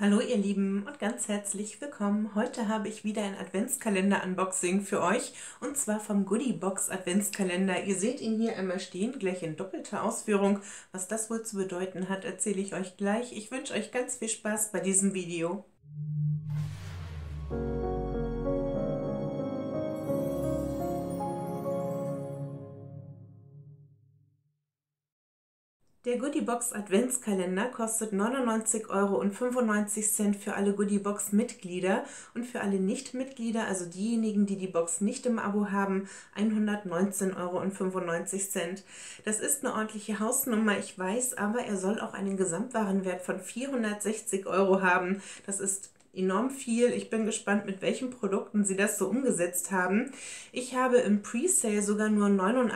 Hallo ihr Lieben und ganz herzlich willkommen. Heute habe ich wieder ein Adventskalender-Unboxing für euch und zwar vom Goodiebox Adventskalender. Ihr seht ihn hier einmal stehen, gleich in doppelter Ausführung. Was das wohl zu bedeuten hat, erzähle ich euch gleich. Ich wünsche euch ganz viel Spaß bei diesem Video. Der Goodiebox Adventskalender kostet 99,95 € für alle Goodiebox-Mitglieder und für alle Nicht-Mitglieder, also diejenigen, die die Box nicht im Abo haben, 119,95 €. Das ist eine ordentliche Hausnummer, ich weiß, aber er soll auch einen Gesamtwarenwert von 460 € haben. Das ist enorm viel. Ich bin gespannt, mit welchen Produkten sie das so umgesetzt haben. Ich habe im Presale sogar nur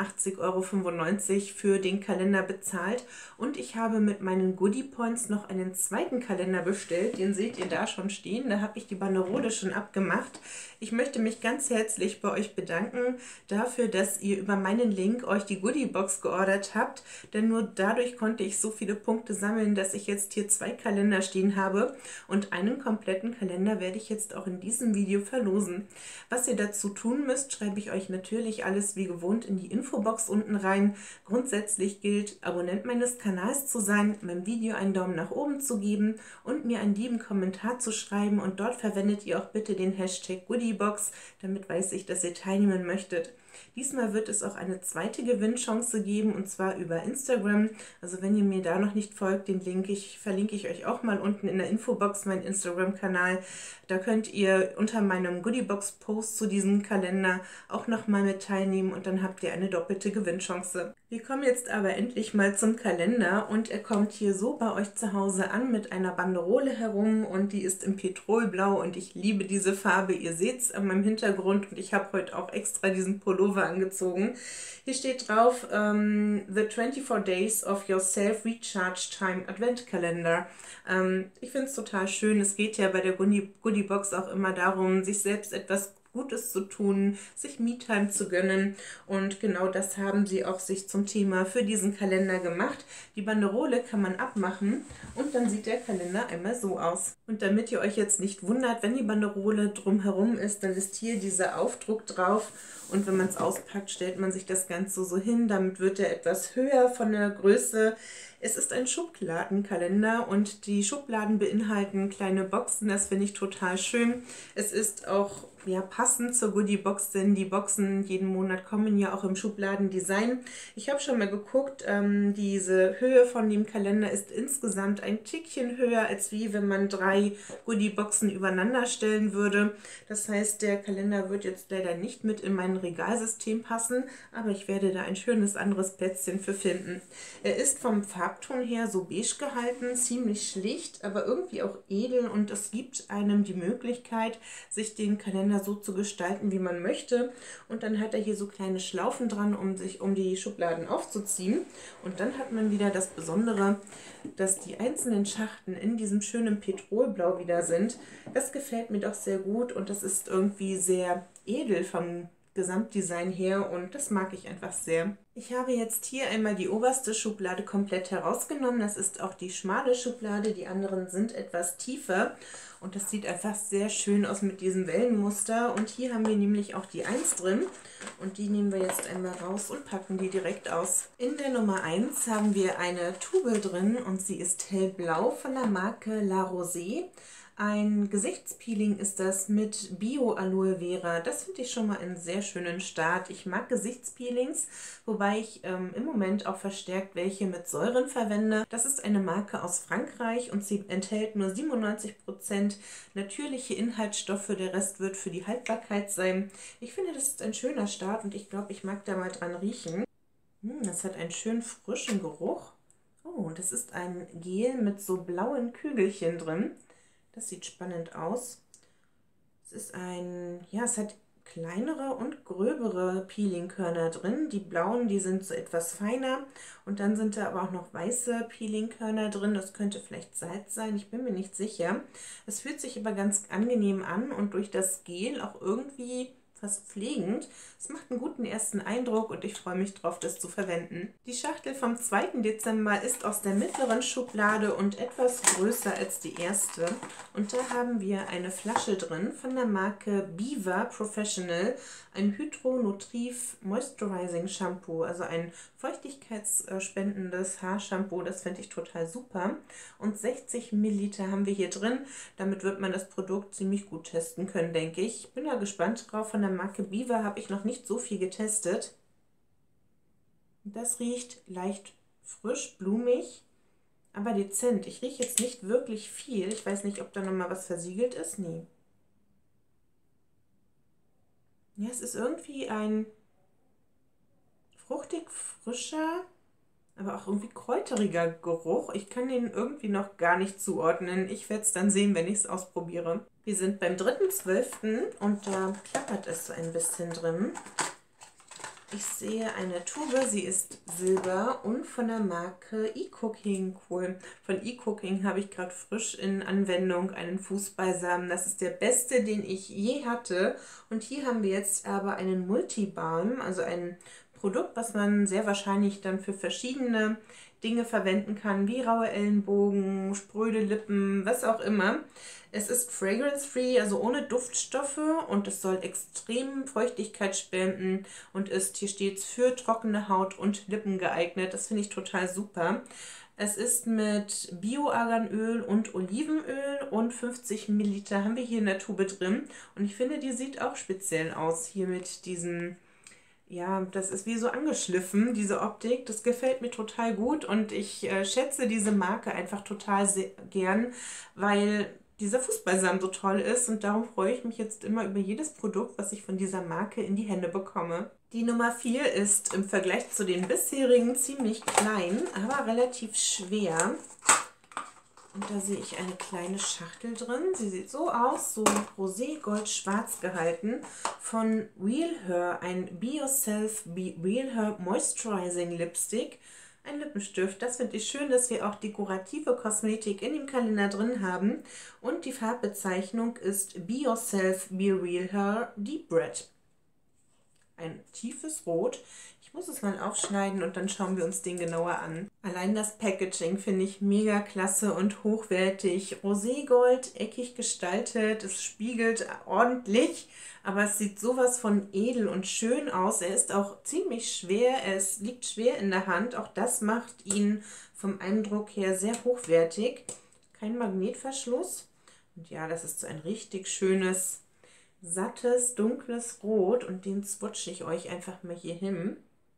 89,95 € für den Kalender bezahlt und ich habe mit meinen Goodie Points noch einen zweiten Kalender bestellt. Den seht ihr da schon stehen. Da habe ich die Banderole schon abgemacht. Ich möchte mich ganz herzlich bei euch bedanken dafür, dass ihr über meinen Link euch die Goodie Box geordert habt, denn nur dadurch konnte ich so viele Punkte sammeln, dass ich jetzt hier 2 Kalender stehen habe und einen kompletten Kalender werde ich jetzt auch in diesem Video verlosen. Was ihr dazu tun müsst, schreibe ich euch natürlich alles wie gewohnt in die Infobox unten rein. Grundsätzlich gilt, Abonnent meines Kanals zu sein, meinem Video einen Daumen nach oben zu geben und mir einen lieben Kommentar zu schreiben und dort verwendet ihr auch bitte den Hashtag Goodiebox, damit weiß ich, dass ihr teilnehmen möchtet. Diesmal wird es auch eine zweite Gewinnchance geben und zwar über Instagram. Also wenn ihr mir da noch nicht folgt, den verlinke ich euch auch mal unten in der Infobox, meinen Instagram-Kanal. Da könnt ihr unter meinem Goodiebox-Post zu diesem Kalender auch nochmal mit teilnehmen und dann habt ihr eine doppelte Gewinnchance. Wir kommen jetzt aber endlich mal zum Kalender und er kommt hier so bei euch zu Hause an mit einer Banderole herum und die ist im Petrolblau und ich liebe diese Farbe. Ihr seht es an meinem Hintergrund und ich habe heute auch extra diesen Pullover angezogen. Hier steht drauf, The 24 Days of Your Self-Recharge Time Adventkalender. Ich finde es total schön. Es geht ja bei der Goodiebox auch immer darum, sich selbst etwas Gutes zu tun, sich Me-Time zu gönnen und genau das haben sie auch sich zum Thema für diesen Kalender gemacht. Die Banderole kann man abmachen und dann sieht der Kalender einmal so aus. Und damit ihr euch jetzt nicht wundert, wenn die Banderole drumherum ist, dann ist hier dieser Aufdruck drauf und wenn man es auspackt, stellt man sich das Ganze so hin. Damit wird er etwas höher von der Größe. Es ist ein Schubladenkalender und die Schubladen beinhalten kleine Boxen, das finde ich total schön. Es ist auch passend zur Goodie-Box, denn die Boxen jeden Monat kommen ja auch im Schubladendesign. Ich habe schon mal geguckt, diese Höhe von dem Kalender ist insgesamt ein Tickchen höher, als wie wenn man 3 Goodie-Boxen übereinander stellen würde. Das heißt, der Kalender wird jetzt leider nicht mit in mein Regalsystem passen, aber ich werde da ein schönes anderes Plätzchen für finden. Er ist vom Farbton her so beige gehalten, ziemlich schlicht, aber irgendwie auch edel und es gibt einem die Möglichkeit, sich den Kalender so zu gestalten, wie man möchte. Und dann hat er hier so kleine Schlaufen dran, um die Schubladen aufzuziehen. Und dann hat man wieder das Besondere, dass die einzelnen Schachten in diesem schönen Petrolblau wieder sind. Das gefällt mir doch sehr gut und das ist irgendwie sehr edel vom Gesamtdesign her und das mag ich einfach sehr. Ich habe jetzt hier einmal die oberste Schublade komplett herausgenommen. Das ist auch die schmale Schublade, die anderen sind etwas tiefer und das sieht einfach sehr schön aus mit diesem Wellenmuster. Und hier haben wir nämlich auch die 1 drin und die nehmen wir jetzt einmal raus und packen die direkt aus. In der Nummer 1 haben wir eine Tube drin und sie ist hellblau von der Marke La Rosée. Ein Gesichtspeeling ist das mit Bio-Aloe Vera. Das finde ich schon mal einen sehr schönen Start. Ich mag Gesichtspeelings, wobei ich im Moment auch verstärkt welche mit Säuren verwende. Das ist eine Marke aus Frankreich und sie enthält nur 97% natürliche Inhaltsstoffe. Der Rest wird für die Haltbarkeit sein. Ich finde, das ist ein schöner Start und ich glaube, ich mag da mal dran riechen. Das hat einen schönen frischen Geruch. Oh, das ist ein Gel mit so blauen Kügelchen drin. Das sieht spannend aus. Es ist es hat kleinere und gröbere Peelingkörner drin. Die blauen, die sind so etwas feiner und dann sind da aber auch noch weiße Peelingkörner drin. Das könnte vielleicht Salz sein, ich bin mir nicht sicher. Es fühlt sich aber ganz angenehm an und durch das Gel auch irgendwie fast pflegend. Es macht einen guten ersten Eindruck und ich freue mich drauf, das zu verwenden. Die Schachtel vom 2. Dezember ist aus der mittleren Schublade und etwas größer als die erste. Und da haben wir eine Flasche drin von der Marke Biva Professional, ein Hydro-Nutriv Moisturizing Shampoo, also ein feuchtigkeitsspendendes Haarshampoo. Das finde ich total super. Und 60 Milliliter haben wir hier drin. Damit wird man das Produkt ziemlich gut testen können, denke ich. Ich bin da gespannt drauf. Von der Marke Biva habe ich noch nicht so viel getestet. Das riecht leicht frisch, blumig, aber dezent. Ich rieche jetzt nicht wirklich viel. Ich weiß nicht, ob da nochmal was versiegelt ist. Nee. Ja, es ist irgendwie ein fruchtig frischer, aber auch irgendwie kräuteriger Geruch. Ich kann den irgendwie noch gar nicht zuordnen. Ich werde es dann sehen, wenn ich es ausprobiere. Wir sind beim 3.12. und da klappert es so ein bisschen drin. Ich sehe eine Tube, sie ist silber und von der Marke eCooking. Cool. Von eCooking habe ich gerade frisch in Anwendung einen Fußbalsam. Das ist der beste, den ich je hatte. Und hier haben wir jetzt aber einen Multibalm, also ein Produkt, was man sehr wahrscheinlich dann für verschiedene Dinge verwenden kann, wie raue Ellenbogen, spröde Lippen, was auch immer. Es ist fragrance-free, also ohne Duftstoffe, und es soll extrem Feuchtigkeit spenden und ist, hier steht es, für trockene Haut und Lippen geeignet. Das finde ich total super. Es ist mit Bio-Arganöl und Olivenöl und 50 Milliliter haben wir hier in der Tube drin. Und ich finde, die sieht auch speziell aus, hier mit diesem... Ja, das ist wie so angeschliffen, diese Optik. Das gefällt mir total gut und ich schätze diese Marke einfach total gern, weil dieser Fußbalsam so toll ist, und darum freue ich mich jetzt immer über jedes Produkt, was ich von dieser Marke in die Hände bekomme. Die Nummer 4 ist im Vergleich zu den bisherigen ziemlich klein, aber relativ schwer. Und da sehe ich eine kleine Schachtel drin. Sie sieht so aus, so rosé, gold, schwarz gehalten. Von Real Her, ein Be Yourself, Be Real Her Moisturizing Lipstick. Ein Lippenstift. Das finde ich schön, dass wir auch dekorative Kosmetik in dem Kalender drin haben. Und die Farbbezeichnung ist Be Yourself, Be Real Her Deep Red. Ein tiefes Rot. Ich muss es mal aufschneiden und dann schauen wir uns den genauer an. Allein das Packaging finde ich mega klasse und hochwertig. Roségold, eckig gestaltet, es spiegelt ordentlich, aber es sieht sowas von edel und schön aus. Er ist auch ziemlich schwer, es liegt schwer in der Hand. Auch das macht ihn vom Eindruck her sehr hochwertig. Kein Magnetverschluss. Und ja, das ist so ein richtig schönes, sattes, dunkles Rot, und den swatche ich euch einfach mal hier hin.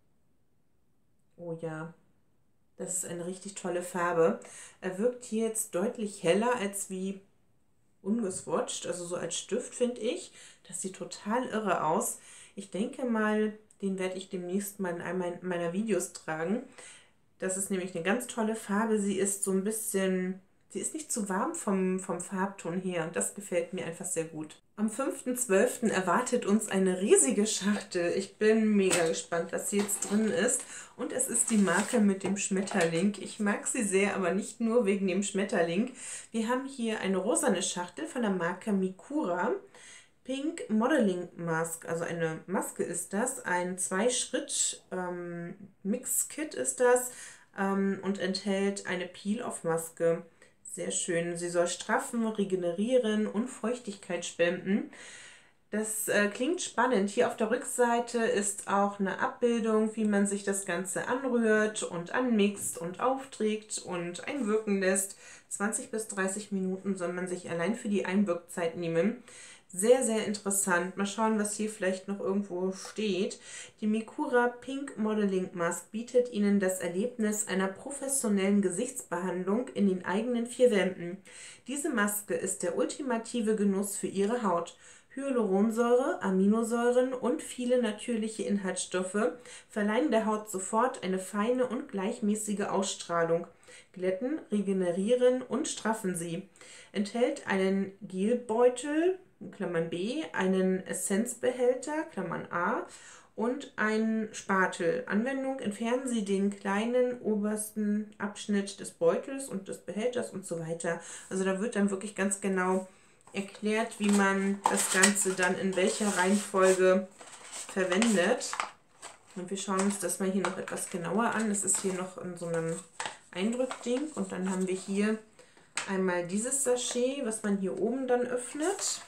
Oh ja, das ist eine richtig tolle Farbe. Er wirkt hier jetzt deutlich heller als wie ungeswatcht, also so als Stift finde ich. Das sieht total irre aus. Ich denke mal, den werde ich demnächst mal in einem meiner Videos tragen. Das ist nämlich eine ganz tolle Farbe. Sie ist so ein bisschen... Sie ist nicht zu warm vom Farbton her, und das gefällt mir einfach sehr gut. Am 5.12. erwartet uns eine riesige Schachtel. Ich bin mega gespannt, was hier jetzt drin ist. Und es ist die Marke mit dem Schmetterling. Ich mag sie sehr, aber nicht nur wegen dem Schmetterling. Wir haben hier eine rosane Schachtel von der Marke Mikura. Pink Modeling Mask, also eine Maske ist das. Ein 2-Schritt-Mix-Kit ist das und enthält eine Peel-Off-Maske. Sehr schön. Sie soll straffen, regenerieren und Feuchtigkeit spenden. Das klingt spannend. Hier auf der Rückseite ist auch eine Abbildung, wie man sich das Ganze anrührt und anmixt und aufträgt und einwirken lässt. 20 bis 30 Minuten soll man sich allein für die Einwirkzeit nehmen. Sehr, sehr interessant. Mal schauen, was hier vielleicht noch irgendwo steht. Die Mikura Pink Modeling Mask bietet Ihnen das Erlebnis einer professionellen Gesichtsbehandlung in den eigenen 4 Wänden. Diese Maske ist der ultimative Genuss für Ihre Haut. Hyaluronsäure, Aminosäuren und viele natürliche Inhaltsstoffe verleihen der Haut sofort eine feine und gleichmäßige Ausstrahlung. Glätten, regenerieren und straffen sie. Enthält einen Gelbeutel, Klammern B, einen Essenzbehälter, Klammern A, und einen Spatel. Anwendung: entfernen Sie den kleinen obersten Abschnitt des Beutels und des Behälters und so weiter. Also da wird dann wirklich ganz genau erklärt, wie man das Ganze dann in welcher Reihenfolge verwendet. Und wir schauen uns das mal hier noch etwas genauer an. Es ist hier noch in so einem Eindrückding. Und dann haben wir hier einmal dieses Sachet, was man hier oben dann öffnet.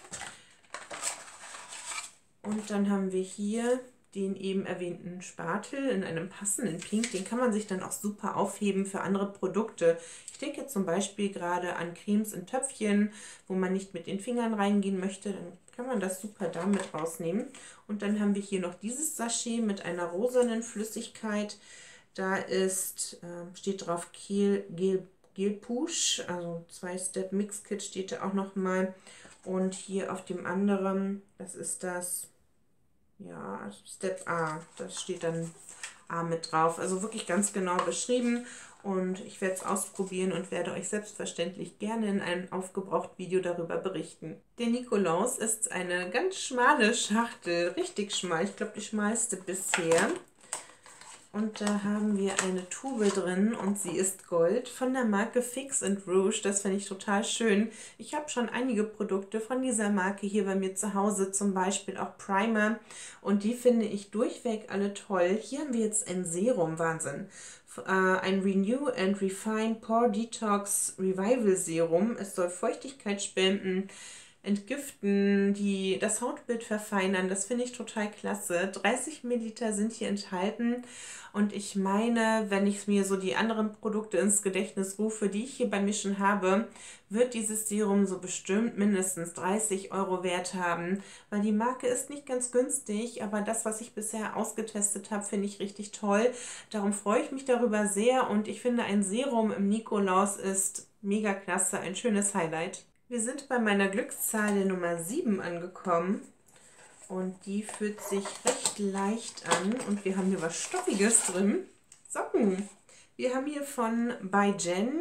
Und dann haben wir hier den eben erwähnten Spatel in einem passenden Pink. Den kann man sich dann auch super aufheben für andere Produkte. Ich denke zum Beispiel gerade an Cremes in Töpfchen, wo man nicht mit den Fingern reingehen möchte. Dann kann man das super damit rausnehmen. Und dann haben wir hier noch dieses Sachet mit einer rosanen Flüssigkeit. Da ist, steht drauf Gel Push, also 2-Step-Mix-Kit steht da auch nochmal. Und hier auf dem anderen, das ist das, ja, Step A, das steht dann A mit drauf. Also wirklich ganz genau beschrieben. Und ich werde es ausprobieren und werde euch selbstverständlich gerne in einem Aufgebraucht-Video darüber berichten. Der Nikolaus ist eine ganz schmale Schachtel, richtig schmal. Ich glaube, die schmalste bisher. Und da haben wir eine Tube drin und sie ist Gold von der Marke Fix & Rouge. Das finde ich total schön. Ich habe schon einige Produkte von dieser Marke hier bei mir zu Hause, zum Beispiel auch Primer. Und die finde ich durchweg alle toll. Hier haben wir jetzt ein Serum, Wahnsinn. Ein Renew and Refine Pore Detox Revival Serum. Es soll Feuchtigkeit spenden, entgiften, das Hautbild verfeinern. Das finde ich total klasse. 30 Milliliter sind hier enthalten. Und ich meine, wenn ich mir so die anderen Produkte ins Gedächtnis rufe, die ich hier bei mir schon habe, wird dieses Serum so bestimmt mindestens 30 € wert haben, weil die Marke ist nicht ganz günstig, aber das, was ich bisher ausgetestet habe, finde ich richtig toll. Darum freue ich mich darüber sehr und ich finde, ein Serum im Nikolaus ist mega klasse, ein schönes Highlight. Wir sind bei meiner Glückszahl der Nummer 7 angekommen. Und die fühlt sich recht leicht an. Und wir haben hier was Stoffiges drin. Socken. Wir haben hier von By Jen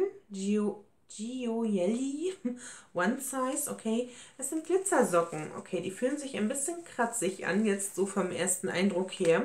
Gioielli One Size. Okay, das sind Glitzersocken. Okay, die fühlen sich ein bisschen kratzig an, jetzt so vom ersten Eindruck her.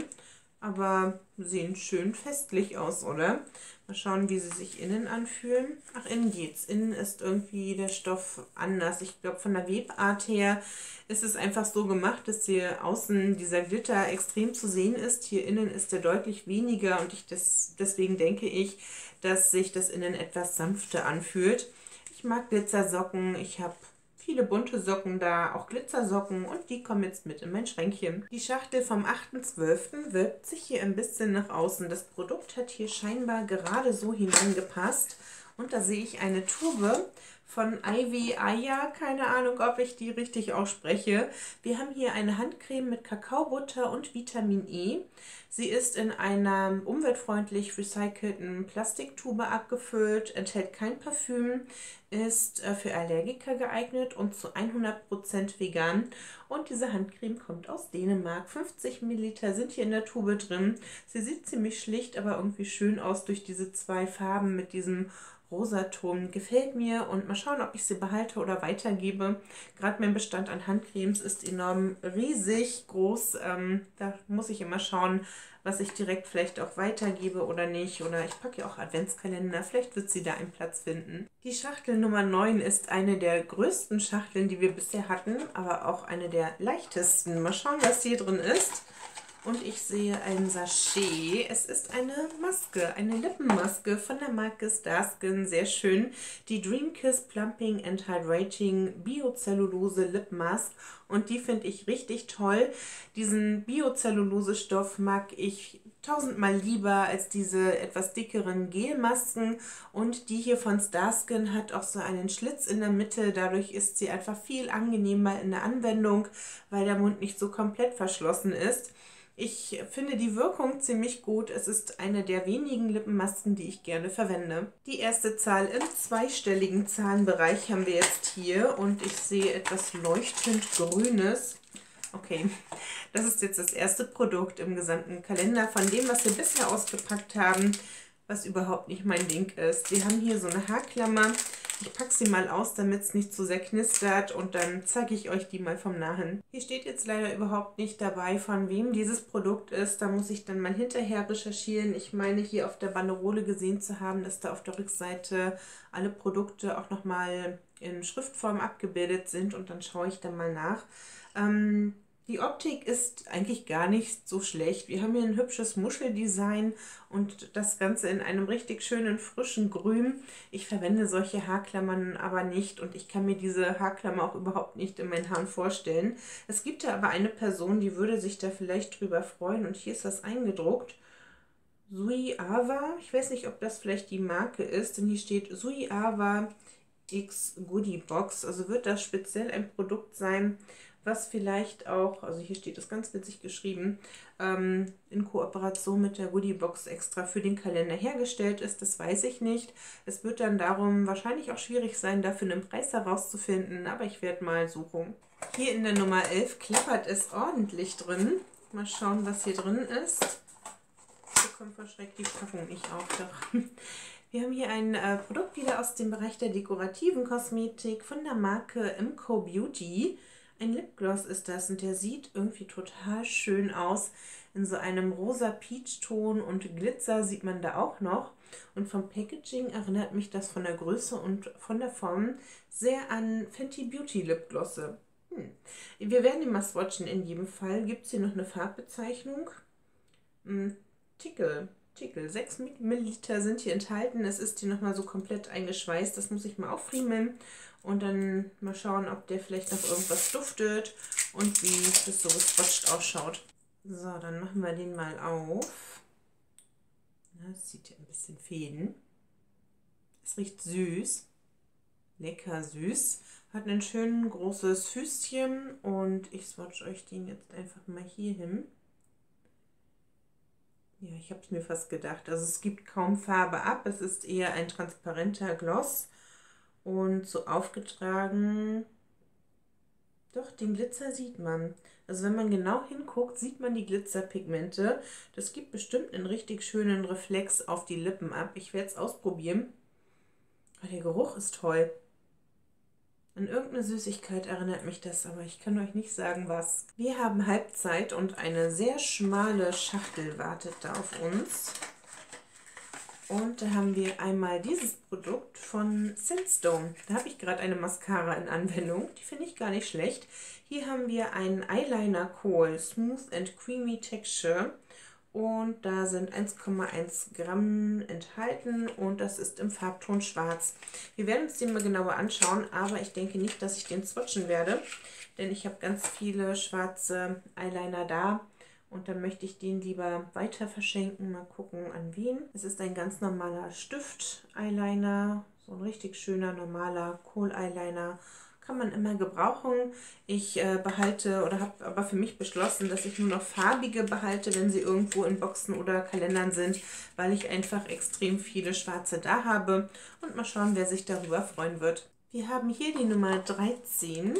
Aber sehen schön festlich aus, oder? Mal schauen, wie sie sich innen anfühlen. Ach, innen geht's. Innen ist irgendwie der Stoff anders. Ich glaube, von der Webart her ist es einfach so gemacht, dass hier außen dieser Glitter extrem zu sehen ist. Hier innen ist er deutlich weniger und deswegen denke ich, dass sich das innen etwas sanfter anfühlt. Ich mag Glitzersocken. Ich habe viele bunte Socken da, auch Glitzersocken und die kommen jetzt mit in mein Schränkchen. Die Schachtel vom 8.12. wölbt sich hier ein bisschen nach außen. Das Produkt hat hier scheinbar gerade so hineingepasst und da sehe ich eine Tube von Ivy Aya, keine Ahnung, ob ich die richtig ausspreche. Wir haben hier eine Handcreme mit Kakaobutter und Vitamin E. Sie ist in einer umweltfreundlich recycelten Plastiktube abgefüllt, enthält kein Parfüm, ist für Allergiker geeignet und zu 100% vegan. Und diese Handcreme kommt aus Dänemark. 50 Milliliter sind hier in der Tube drin. Sie sieht ziemlich schlicht, aber irgendwie schön aus durch diese zwei Farben mit diesem Rosaton. Gefällt mir und mal schauen, ob ich sie behalte oder weitergebe. Gerade mein Bestand an Handcremes ist enorm riesig groß. Da muss ich immer schauen, was ich direkt vielleicht auch weitergebe oder nicht. Oder ich packe ja auch Adventskalender, vielleicht wird sie da einen Platz finden. Die Schachtel Nummer 9 ist eine der größten Schachteln, die wir bisher hatten, aber auch eine der leichtesten. Mal schauen, was hier drin ist. Und ich sehe ein Sachet. Es ist eine Maske, eine Lippenmaske von der Marke Starskin. Sehr schön. Die Dream Kiss Plumping and Hydrating Biocellulose Lip Mask. Und die finde ich richtig toll. Diesen Biocellulose-Stoff mag ich tausendmal lieber als diese etwas dickeren Gelmasken. Und die hier von Starskin hat auch so einen Schlitz in der Mitte. Dadurch ist sie einfach viel angenehmer in der Anwendung, weil der Mund nicht so komplett verschlossen ist. Ich finde die Wirkung ziemlich gut. Es ist eine der wenigen Lippenmasken, die ich gerne verwende. Die erste Zahl im zweistelligen Zahlenbereich haben wir jetzt hier und ich sehe etwas leuchtend Grünes. Okay, das ist jetzt das erste Produkt im gesamten Kalender von dem, was wir bisher ausgepackt haben. was überhaupt nicht mein Ding ist. Wir haben hier so eine Haarklammer. Ich packe sie mal aus, damit es nicht zu sehr knistert und dann zeige ich euch die mal vom Nahen. Hier steht jetzt leider überhaupt nicht dabei, von wem dieses Produkt ist. Da muss ich dann mal hinterher recherchieren. Ich meine hier auf der Banderole gesehen zu haben, dass da auf der Rückseite alle Produkte auch nochmal in Schriftform abgebildet sind und dann schaue ich dann mal nach. Die Optik ist eigentlich gar nicht so schlecht. Wir haben hier ein hübsches Muscheldesign und das Ganze in einem richtig schönen frischen Grün. Ich verwende solche Haarklammern aber nicht und ich kann mir diese Haarklammer auch überhaupt nicht in meinen Haaren vorstellen. Es gibt da aber eine Person, die würde sich da vielleicht drüber freuen und hier ist das eingedruckt. Suiava, ich weiß nicht, ob das vielleicht die Marke ist, denn hier steht Suiava X Goodie Box. Also wird das speziell ein Produkt sein, was vielleicht auch, also hier steht das ganz witzig geschrieben, in Kooperation mit der Goodie Box extra für den Kalender hergestellt ist. Das weiß ich nicht. Es wird dann darum wahrscheinlich auch schwierig sein, dafür einen Preis herauszufinden, aber ich werde mal suchen. Hier in der Nummer 11 klappert es ordentlich drin. Mal schauen, was hier drin ist. Hier kommt verschreckt die Packung nicht auf. Doch. Wir haben hier ein Produkt wieder aus dem Bereich der dekorativen Kosmetik von der Marke MCO Beauty. Ein Lipgloss ist das und der sieht irgendwie total schön aus. In so einem rosa Peach-Ton und Glitzer sieht man da auch noch. Und vom Packaging erinnert mich das von der Größe und von der Form sehr an Fenty Beauty Lipglosse. Wir werden die mal swatchen in jedem Fall. Gibt es hier noch eine Farbbezeichnung? Tickle. 6 Milliliter sind hier enthalten. Es ist hier nochmal so komplett eingeschweißt. Das muss ich mal auffriemeln und dann mal schauen, ob der vielleicht noch irgendwas duftet und wie das so geswatcht ausschaut. So, dann machen wir den mal auf. Das sieht ja ein bisschen Fäden. Es riecht süß. Lecker süß. Hat ein schön großes Füßchen und ich swatch euch den jetzt einfach mal hier hin. Ja, ich habe es mir fast gedacht. Also es gibt kaum Farbe ab. Es ist eher ein transparenter Gloss. Und so aufgetragen, doch, den Glitzer sieht man. Also wenn man genau hinguckt, sieht man die Glitzerpigmente. Das gibt bestimmt einen richtig schönen Reflex auf die Lippen ab. Ich werde es ausprobieren. Aber der Geruch ist toll. An irgendeine Süßigkeit erinnert mich das, aber ich kann euch nicht sagen, was. Wir haben Halbzeit und eine sehr schmale Schachtel wartet da auf uns. Und da haben wir einmal dieses Produkt von Sandstone. Da habe ich gerade eine Mascara in Anwendung. Die finde ich gar nicht schlecht. Hier haben wir einen Eyeliner Kohl Smooth and Creamy Texture. Und da sind 1,1 Gramm enthalten und das ist im Farbton schwarz. Wir werden uns den mal genauer anschauen, aber ich denke nicht, dass ich den swatchen werde, denn ich habe ganz viele schwarze Eyeliner da und dann möchte ich den lieber weiter verschenken. Mal gucken, an wen. Es ist ein ganz normaler Stift-Eyeliner, so ein richtig schöner, normaler Kohl-Eyeliner. Kann man immer gebrauchen. Ich behalte oder habe aber für mich beschlossen, dass ich nur noch farbige behalte, wenn sie irgendwo in Boxen oder Kalendern sind, weil ich einfach extrem viele schwarze da habe. Und mal schauen, wer sich darüber freuen wird. Wir haben hier die Nummer 13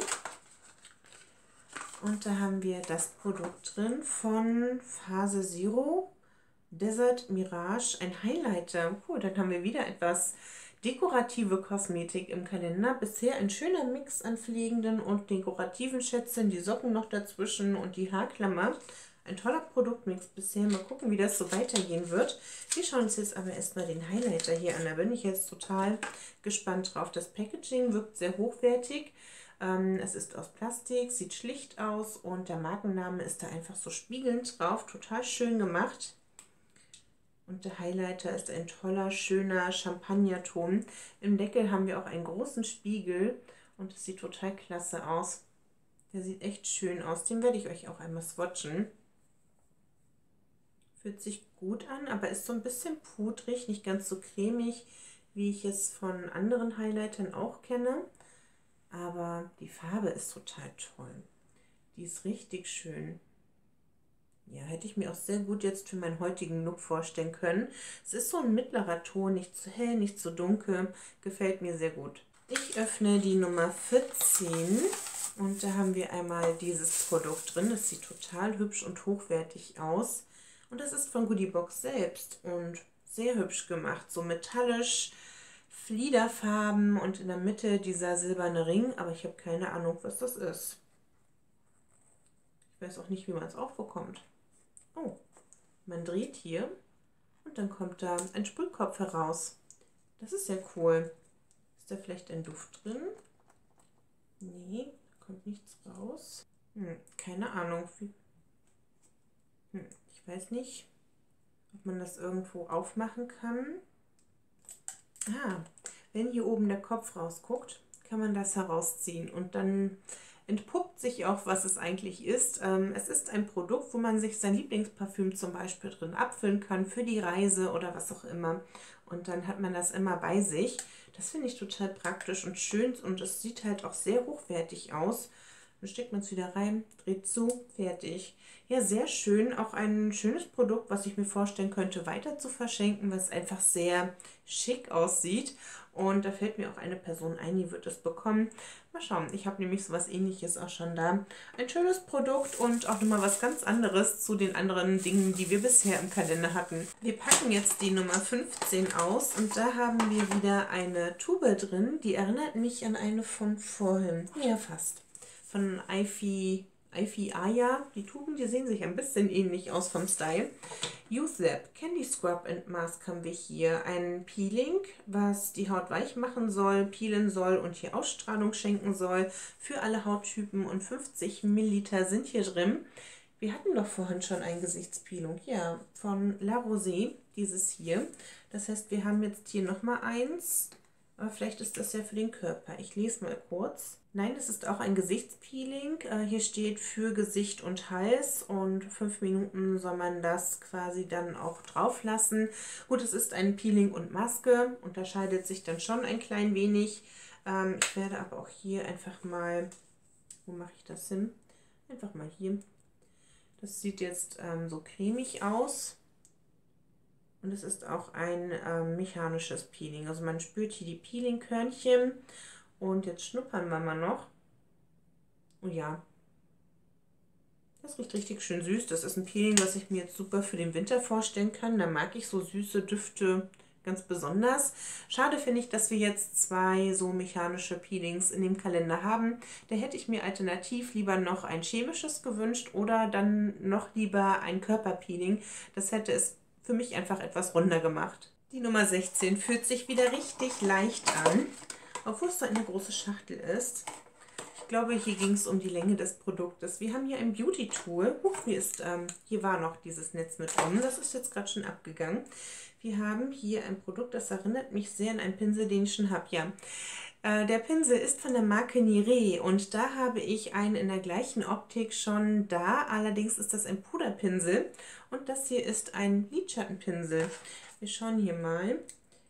und da haben wir das Produkt drin von Phase Zero Desert Mirage, ein Highlighter. Dann haben wir wieder etwas dekorative Kosmetik im Kalender. Bisher ein schöner Mix an pflegenden und dekorativen Schätzchen, die Socken noch dazwischen und die Haarklammer. Ein toller Produktmix bisher. Mal gucken, wie das so weitergehen wird. Wir schauen uns jetzt aber erstmal den Highlighter hier an. Da bin ich jetzt total gespannt drauf. Das Packaging wirkt sehr hochwertig. Es ist aus Plastik, sieht schlicht aus und der Markenname ist da einfach so spiegelnd drauf. Total schön gemacht. Und der Highlighter ist ein toller, schöner Champagnerton. Im Deckel haben wir auch einen großen Spiegel und es sieht total klasse aus. Der sieht echt schön aus. Den werde ich euch auch einmal swatchen. Fühlt sich gut an, aber ist so ein bisschen pudrig, nicht ganz so cremig, wie ich es von anderen Highlightern auch kenne. Aber die Farbe ist total toll. Die ist richtig schön. Ja, hätte ich mir auch sehr gut jetzt für meinen heutigen Look vorstellen können. Es ist so ein mittlerer Ton, nicht zu hell, nicht zu dunkel. Gefällt mir sehr gut. Ich öffne die Nummer 14 und da haben wir einmal dieses Produkt drin. Das sieht total hübsch und hochwertig aus. Und das ist von Goodie Box selbst und Sehr hübsch gemacht, so metallisch, Fliederfarben und in der Mitte dieser silberne Ring, aber ich habe keine Ahnung, was das ist. Ich weiß auch nicht, wie man es aufbekommt. Oh, man dreht hier und dann kommt da ein Sprühkopf heraus. Das ist ja cool. Ist da vielleicht ein Duft drin? Nee, da kommt nichts raus. Keine Ahnung. Ich weiß nicht, ob man das irgendwo aufmachen kann. Wenn hier oben der Kopf rausguckt, kann man das herausziehen und dann entpuppt sich auch, was es eigentlich ist. Es ist ein Produkt, wo man sich sein Lieblingsparfüm zum Beispiel drin abfüllen kann für die Reise oder was auch immer. Und dann hat man das immer bei sich. Das finde ich total praktisch und schön und es sieht halt auch sehr hochwertig aus. Dann steckt man es wieder rein, dreht zu, fertig. Ja, sehr schön. Auch ein schönes Produkt, was ich mir vorstellen könnte, weiter zu verschenken, was einfach sehr schick aussieht. Und da fällt mir auch eine Person ein, die wird es bekommen. Mal schauen, ich habe nämlich sowas Ähnliches auch schon da. Ein schönes Produkt und auch nochmal was ganz anderes zu den anderen Dingen, die wir bisher im Kalender hatten. Wir packen jetzt die Nummer 15 aus und da haben wir wieder eine Tube drin. Die erinnert mich an eine von vorhin. Ja, fast. Von Ifi Aya. Die Tuben, die sehen sich ein bisschen ähnlich aus vom Style. Youth Lab Candy Scrub and Mask haben wir hier. Ein Peeling, was die Haut weich machen soll, peelen soll und hier Ausstrahlung schenken soll für alle Hauttypen und 50 Milliliter sind hier drin. Wir hatten doch vorhin schon ein Gesichtspeeling, ja, von La Rosée, dieses hier. Das heißt, wir haben jetzt hier nochmal eins, aber vielleicht ist das ja für den Körper. Ich lese mal kurz. Nein, es ist auch ein Gesichtspeeling. Hier steht für Gesicht und Hals und 5 Minuten soll man das quasi dann auch drauf lassen. Gut, es ist ein Peeling und Maske, unterscheidet sich dann schon ein klein wenig. Ich werde aber auch hier einfach mal, wo mache ich das hin? Einfach mal hier. Das sieht jetzt so cremig aus. Und es ist auch ein mechanisches Peeling. Also man spürt hier die Peeling-Körnchen. Und jetzt schnuppern wir mal noch. Oh ja. Das riecht richtig schön süß. Das ist ein Peeling, was ich mir jetzt super für den Winter vorstellen kann. Da mag ich so süße Düfte ganz besonders. Schade finde ich, dass wir jetzt 2 so mechanische Peelings in dem Kalender haben. Da hätte ich mir alternativ lieber noch ein chemisches gewünscht oder dann noch lieber ein Körperpeeling. Das hätte es für mich einfach etwas runder gemacht. Die Nummer 16 fühlt sich wieder richtig leicht an, obwohl es so eine große Schachtel ist. Ich glaube, hier ging es um die Länge des Produktes. Wir haben hier ein Beauty-Tool. Hier war noch dieses Netz mit drin. Das ist jetzt gerade schon abgegangen. Wir haben hier ein Produkt, das erinnert mich sehr an einen Pinsel, den ich schon habe. Ja, der Pinsel ist von der Marke Niré und da habe ich einen in der gleichen Optik schon da. Allerdings ist das ein Puderpinsel und das hier ist ein Lidschattenpinsel. Wir schauen hier mal.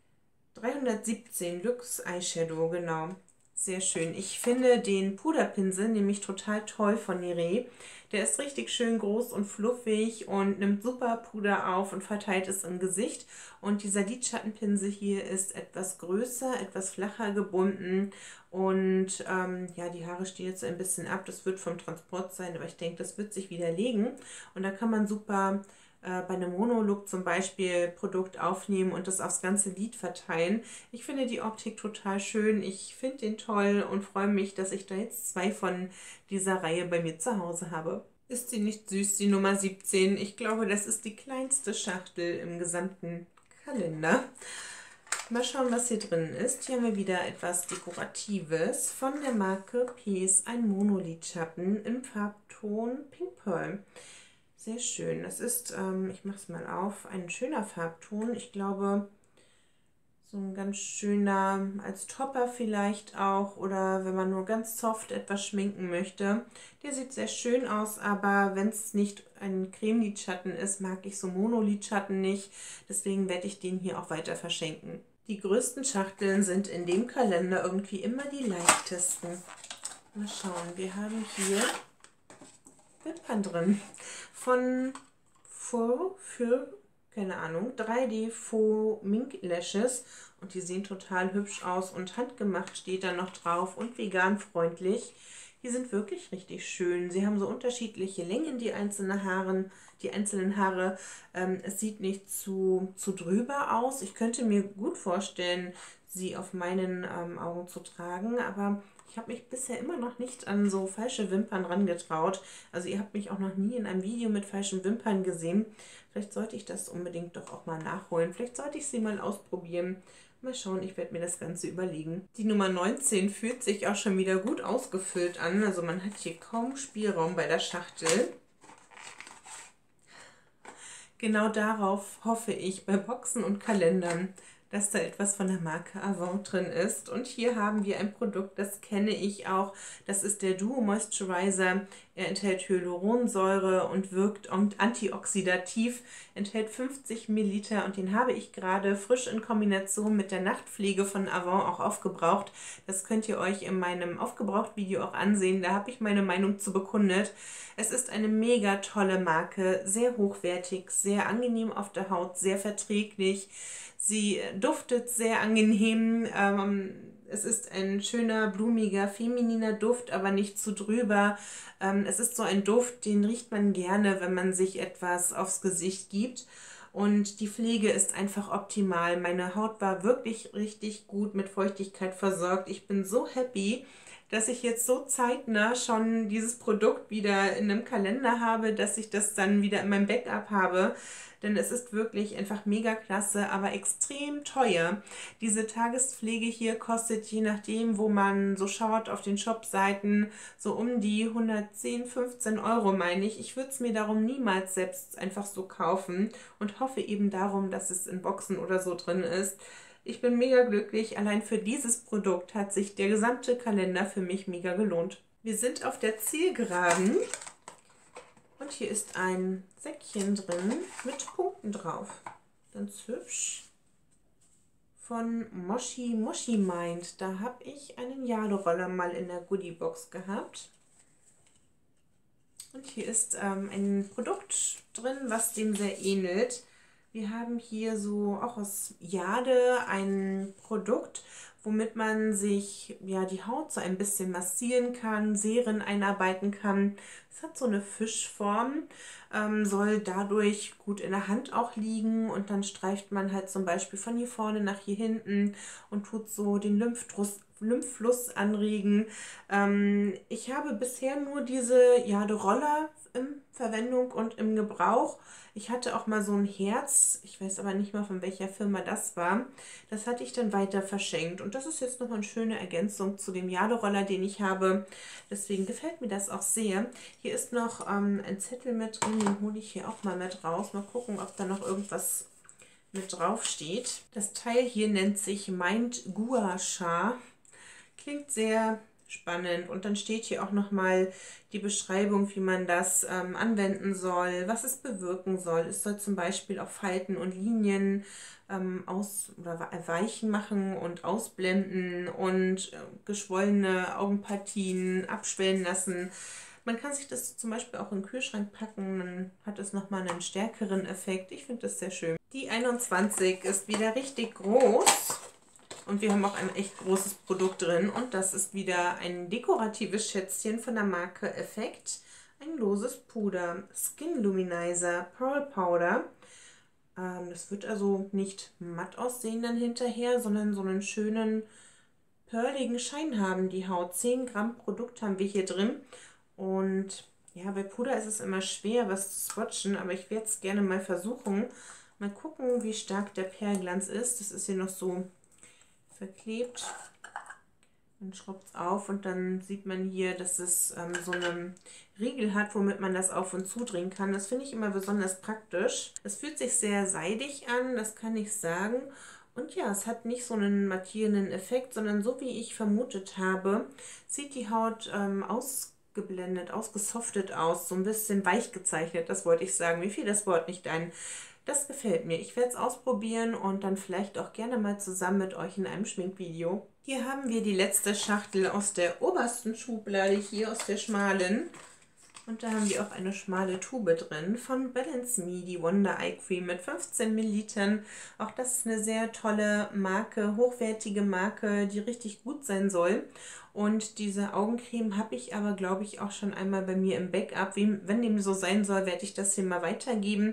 317 Luxe Eyeshadow, genau. Sehr schön. Ich finde den Puderpinsel nämlich total toll von Niré. Der ist richtig schön groß und fluffig und nimmt super Puder auf und verteilt es im Gesicht. Und dieser Lidschattenpinsel hier ist etwas größer, etwas flacher gebunden. Und ja, die Haare stehen jetzt ein bisschen ab. Das wird vom Transport sein, aber ich denke, das wird sich wieder legen. Und da kann man super bei einem Monolook zum Beispiel Produkt aufnehmen und das aufs ganze Lid verteilen. Ich finde die Optik total schön. Ich finde den toll und freue mich, dass ich da jetzt 2 von dieser Reihe bei mir zu Hause habe. Ist sie nicht süß, die Nummer 17? Ich glaube, das ist die kleinste Schachtel im gesamten Kalender. Mal schauen, was hier drin ist. Hier haben wir wieder etwas Dekoratives von der Marke Peace, ein Monolidschatten im Farbton Pink Pearl. Sehr schön. Das ist, ich mache es mal auf, ein schöner Farbton. Ich glaube, so ein ganz schöner, als Topper vielleicht auch, oder wenn man nur ganz soft etwas schminken möchte. Der sieht sehr schön aus, aber wenn es nicht ein Cremelidschatten ist, mag ich so Monolidschatten nicht. Deswegen werde ich den hier auch weiter verschenken. Die größten Schachteln sind in dem Kalender irgendwie immer die leichtesten. Mal schauen, wir haben hier Wimpern drin. Von keine Ahnung, 3D Faux Mink Lashes. Und die sehen total hübsch aus und handgemacht steht da noch drauf und vegan freundlich. Die sind wirklich richtig schön. Sie haben so unterschiedliche Längen, die einzelnen Haare. Es sieht nicht zu drüber aus. Ich könnte mir gut vorstellen, sie auf meinen Augen zu tragen, aber ich habe mich bisher immer noch nicht an so falsche Wimpern rangetraut. Also ihr habt mich auch noch nie in einem Video mit falschen Wimpern gesehen. Vielleicht sollte ich das unbedingt doch auch mal nachholen. Vielleicht sollte ich sie mal ausprobieren. Mal schauen, ich werde mir das Ganze überlegen. Die Nummer 19 fühlt sich auch schon wieder gut ausgefüllt an. Also man hat hier kaum Spielraum bei der Schachtel. Genau darauf hoffe ich bei Boxen und Kalendern, dass da etwas von der Marke Avon drin ist. Und hier haben wir ein Produkt, das kenne ich auch. Das ist der Duo Moisturizer. Er enthält Hyaluronsäure und wirkt antioxidativ, enthält 50 Milliliter und den habe ich gerade frisch in Kombination mit der Nachtpflege von Avon auch aufgebraucht. Das könnt ihr euch in meinem Aufgebraucht-Video auch ansehen. Da habe ich meine Meinung zu bekundet. Es ist eine mega tolle Marke, sehr hochwertig, sehr angenehm auf der Haut, sehr verträglich. Sie duftet sehr angenehm. Es ist ein schöner, blumiger, femininer Duft, aber nicht zu drüber. Es ist so ein Duft, den riecht man gerne, wenn man sich etwas aufs Gesicht gibt. Und die Pflege ist einfach optimal. Meine Haut war wirklich richtig gut mit Feuchtigkeit versorgt. Ich bin so happy, dass ich jetzt so zeitnah schon dieses Produkt wieder in einem Kalender habe, dass ich das dann wieder in meinem Backup habe. Denn es ist wirklich einfach mega klasse, aber extrem teuer. Diese Tagespflege hier kostet, je nachdem, wo man so schaut auf den Shopseiten, so um die 110, 15 Euro, meine ich. Ich würde es mir darum niemals selbst einfach so kaufen und hoffe eben darum, dass es in Boxen oder so drin ist. Ich bin mega glücklich. Allein für dieses Produkt hat sich der gesamte Kalender für mich mega gelohnt. Wir sind auf der Zielgeraden. Und hier ist ein Säckchen drin mit Punkten drauf. Ganz hübsch. Von Moshi Moshi Mind. Da habe ich einen Jade-Roller mal in der Goodiebox gehabt. Und hier ist ein Produkt drin, was dem sehr ähnelt. Wir haben hier so auch aus Jade ein Produkt, womit man sich ja die Haut so ein bisschen massieren kann, Serien einarbeiten kann. Es hat so eine Fischform, soll dadurch gut in der Hand auch liegen und dann streift man halt zum Beispiel von hier vorne nach hier hinten und tut so den Lymphfluss anregen. Ich habe bisher nur diese Jade-Roller in Verwendung und im Gebrauch. Ich hatte auch mal so ein Herz, ich weiß aber nicht mal von welcher Firma das war. Das hatte ich dann weiter verschenkt und das ist jetzt nochmal eine schöne Ergänzung zu dem Jade-Roller, den ich habe. Deswegen gefällt mir das auch sehr. Hier ist noch ein Zettel mit drin, den hole ich hier auch mal mit raus. Mal gucken, ob da noch irgendwas mit drauf steht. Das Teil hier nennt sich Mind Gua Sha. Klingt sehr spannend und dann steht hier auch nochmal die Beschreibung, wie man das anwenden soll, was es bewirken soll. Es soll zum Beispiel auch Falten und Linien weichen machen und ausblenden und geschwollene Augenpartien abschwellen lassen. Man kann sich das zum Beispiel auch in den Kühlschrank packen, dann hat es nochmal einen stärkeren Effekt. Ich finde das sehr schön. Die 21 ist wieder richtig groß. Und wir haben auch ein echt großes Produkt drin. Und das ist wieder ein dekoratives Schätzchen von der Marke Effekt. Ein loses Puder. Skin Luminizer Pearl Powder. Das wird also nicht matt aussehen dann hinterher, sondern so einen schönen pearligen Schein haben die Haut. 10 Gramm Produkt haben wir hier drin. Und ja, bei Puder ist es immer schwer, was zu swatchen. Aber ich werde es gerne mal versuchen. Mal gucken, wie stark der Perlglanz ist. Das ist hier noch so verklebt. Man schraubt es auf und dann sieht man hier, dass es so einen Riegel hat, womit man das auf und zudrehen kann. Das finde ich immer besonders praktisch. Es fühlt sich sehr seidig an, das kann ich sagen. Und ja, es hat nicht so einen mattierenden Effekt, sondern so wie ich vermutet habe, sieht die Haut ausgeblendet, ausgesoftet aus, so ein bisschen weich gezeichnet, das wollte ich sagen. Mir fiel das Wort nicht ein. Das gefällt mir. Ich werde es ausprobieren und dann vielleicht auch gerne mal zusammen mit euch in einem Schminkvideo. Hier haben wir die letzte Schachtel aus der obersten Schublade, hier aus der schmalen. Und da haben wir auch eine schmale Tube drin von Balance Me, die Wonder Eye Cream mit 15 Millilitern. Auch das ist eine sehr tolle Marke, hochwertige Marke, die richtig gut sein soll. Und diese Augencreme habe ich aber, glaube ich, auch schon einmal bei mir im Backup. Wenn dem so sein soll, werde ich das hier mal weitergeben.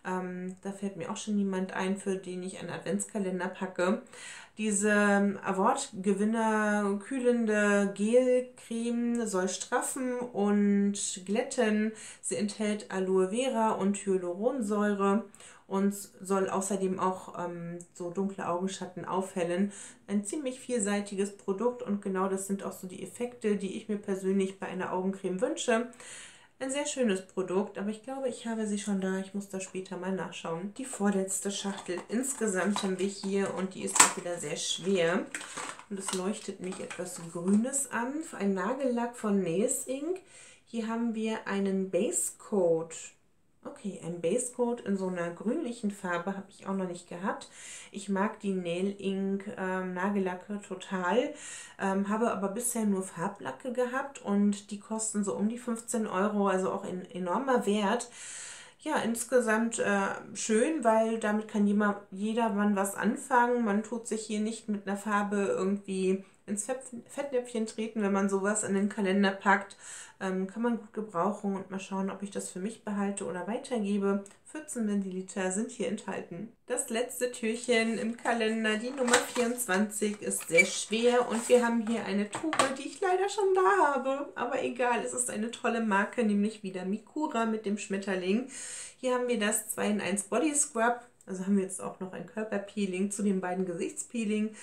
Da fällt mir auch schon jemand ein, für den ich einen Adventskalender packe. Diese Award-Gewinner kühlende Gelcreme soll straffen und glätten. Sie enthält Aloe Vera und Hyaluronsäure und soll außerdem auch so dunkle Augenschatten aufhellen. Ein ziemlich vielseitiges Produkt und genau das sind auch so die Effekte, die ich mir persönlich bei einer Augencreme wünsche. Ein sehr schönes Produkt, aber ich glaube, ich habe sie schon da. Ich muss da später mal nachschauen. Die vorletzte Schachtel insgesamt haben wir hier und die ist auch wieder sehr schwer. Und es leuchtet mich etwas Grünes an. Ein Nagellack von Nails Ink. Hier haben wir einen Base Coat. Okay, ein Base Coat in so einer grünlichen Farbe habe ich auch noch nicht gehabt. Ich mag die Nail Ink Nagellacke total, habe aber bisher nur Farblacke gehabt und die kosten so um die 15 Euro, also auch ein enormer Wert. Ja, insgesamt schön, weil damit kann jedermann was anfangen. Man tut sich hier nicht mit einer Farbe irgendwie ins Fettnäpfchen treten, wenn man sowas in den Kalender packt. Kann man gut gebrauchen und mal schauen, ob ich das für mich behalte oder weitergebe. 14 Milliliter sind hier enthalten. Das letzte Türchen im Kalender, die Nummer 24, ist sehr schwer und wir haben hier eine Tube, die ich leider schon da habe. Aber egal, es ist eine tolle Marke, nämlich wieder Mikura mit dem Schmetterling. Hier haben wir das 2 in 1 Body Scrub. Also haben wir jetzt auch noch ein Körperpeeling zu den beiden Gesichtspeeling.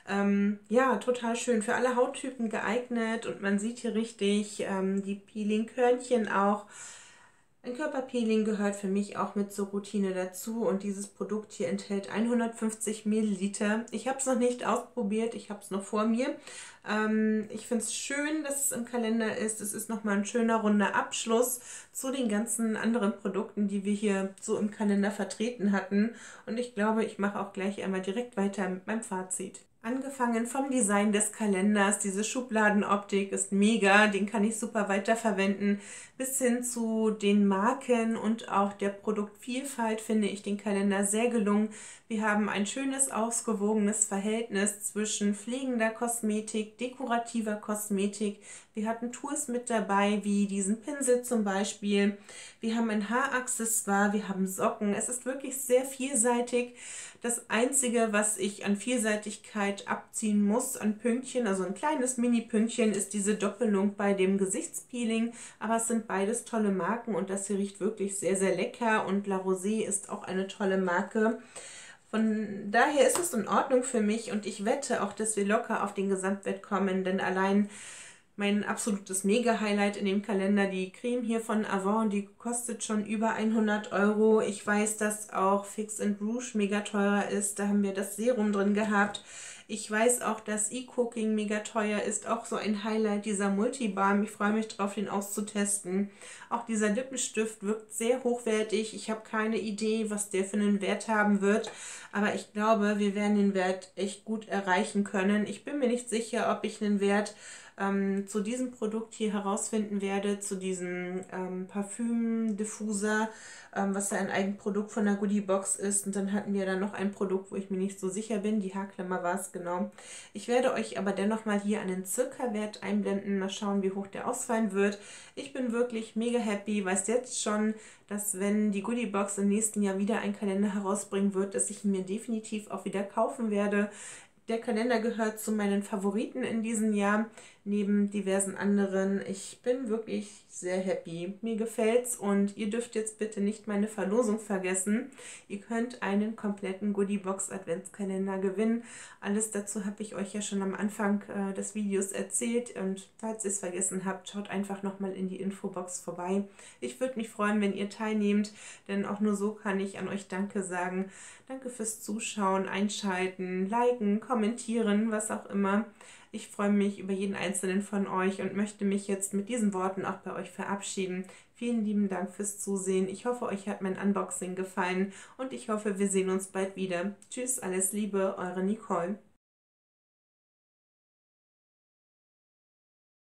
Ja, total schön. Für alle Hauttypen geeignet und man sieht hier richtig die Peeling-Körnchen auch. Ein Körperpeeling gehört für mich auch mit zur Routine dazu und dieses Produkt hier enthält 150 Milliliter. Ich habe es noch nicht ausprobiert, ich habe es noch vor mir. Ich finde es schön, dass es im Kalender ist. Es ist nochmal ein schöner runder Abschluss zu den ganzen anderen Produkten, die wir hier so im Kalender vertreten hatten. Und ich glaube, ich mache auch gleich einmal direkt weiter mit meinem Fazit. Angefangen vom Design des Kalenders, diese Schubladenoptik ist mega, den kann ich super weiterverwenden, bis hin zu den Marken und auch der Produktvielfalt finde ich den Kalender sehr gelungen. Wir haben ein schönes, ausgewogenes Verhältnis zwischen pflegender Kosmetik, dekorativer Kosmetik. Wir hatten Tools mit dabei, wie diesen Pinsel zum Beispiel. Wir haben ein Haaraccessoire, wir haben Socken. Es ist wirklich sehr vielseitig. Das Einzige, was ich an Vielseitigkeit abziehen muss, an Pünktchen, also ein kleines Mini-Pünktchen, ist diese Doppelung bei dem Gesichtspeeling. Aber es sind beides tolle Marken und das hier riecht wirklich sehr, sehr lecker. Und La Rosée ist auch eine tolle Marke. Von daher ist es in Ordnung für mich und ich wette auch, dass wir locker auf den Gesamtwert kommen, denn allein mein absolutes Mega-Highlight in dem Kalender, die Creme hier von Avon, die kostet schon über 100 Euro. Ich weiß, dass auch Fix and Rouge mega teuer ist, da haben wir das Serum drin gehabt. Ich weiß auch, dass E-Cooking mega teuer ist, auch so ein Highlight, dieser Multibalm. Ich freue mich drauf, den auszutesten. Auch dieser Lippenstift wirkt sehr hochwertig. Ich habe keine Idee, was der für einen Wert haben wird, aber ich glaube, wir werden den Wert echt gut erreichen können. Ich bin mir nicht sicher, ob ich einen Wert zu diesem Produkt hier herausfinden werde, zu diesem Parfüm-Diffuser, was ja ein Eigenprodukt von der Goodie-Box ist. Und dann hatten wir dann noch ein Produkt, wo ich mir nicht so sicher bin. Die Haarklammer war es genau. Ich werde euch aber dennoch mal hier einen Circa-Wert einblenden. Mal schauen, wie hoch der ausfallen wird. Ich bin wirklich mega happy, weiß jetzt schon, dass wenn die Goodie-Box im nächsten Jahr wieder einen Kalender herausbringen wird, dass ich ihn mir definitiv auch wieder kaufen werde. Der Kalender gehört zu meinen Favoriten in diesem Jahr, neben diversen anderen. Ich bin wirklich sehr happy. Mir gefällt's und ihr dürft jetzt bitte nicht meine Verlosung vergessen. Ihr könnt einen kompletten Goodiebox Adventskalender gewinnen. Alles dazu habe ich euch ja schon am Anfang des Videos erzählt und falls ihr es vergessen habt, schaut einfach nochmal in die Infobox vorbei. Ich würde mich freuen, wenn ihr teilnehmt, denn auch nur so kann ich an euch Danke sagen. Danke fürs Zuschauen, Einschalten, Liken, Kommentieren, was auch immer. Ich freue mich über jeden einzelnen von euch und möchte mich jetzt mit diesen Worten auch bei euch verabschieden. Vielen lieben Dank fürs Zusehen. Ich hoffe, euch hat mein Unboxing gefallen und ich hoffe, wir sehen uns bald wieder. Tschüss, alles Liebe, eure Nicole.